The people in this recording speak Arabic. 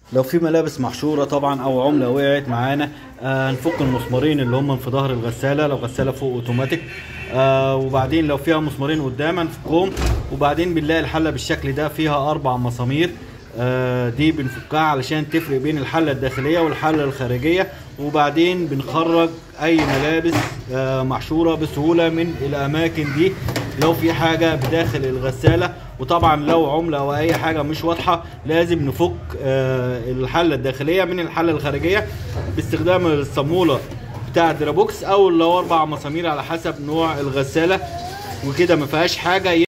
لو في ملابس محشوره طبعا او عمله وقعت معانا، هنفك المسمارين اللي هم في ظهر الغساله لو غساله فوق اوتوماتيك. وبعدين لو فيها مسمارين قدام هنفكهم، وبعدين بنلاقي الحله بالشكل ده فيها 4 مسامير. دي بنفكها علشان تفرق بين الحله الداخليه والحله الخارجيه، وبعدين بنخرج اي ملابس محشوره بسهوله من الاماكن دي لو في حاجه بداخل الغساله. وطبعا لو عمله او اي حاجه مش واضحه لازم نفك الحله الداخليه من الحله الخارجيه باستخدام الصاموله بتاع درابوكس، او لو 4 مسامير على حسب نوع الغساله، وكده ما فيهاش حاجه.